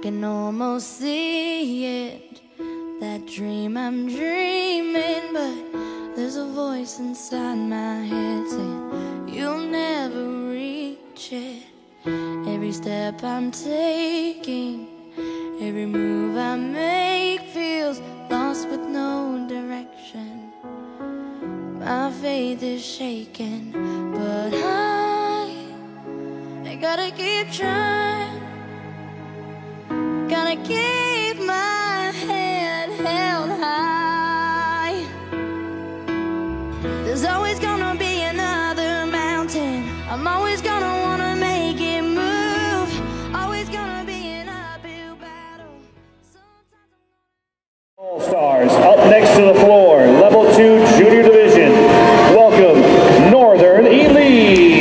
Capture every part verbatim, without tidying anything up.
can almost see it, that dream I'm dreaming, but there's a voice inside my head saying you'll never reach it. Every step I'm taking, every move I make feels lost with no direction. My faith is shaking, but I, I gotta keep trying. Gotta keep my head held high. There's always gonna be another mountain. I'm always gonna wanna make it move. Always gonna be an uphill battle. All Stars up next to the floor, level two junior division. Welcome, Northern Elite.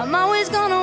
I'm always gonna